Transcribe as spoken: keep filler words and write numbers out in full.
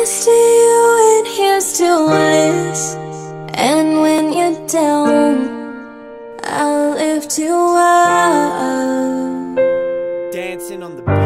Here's to you and here's to us. And when you're down, I'll lift you up. Dancing on the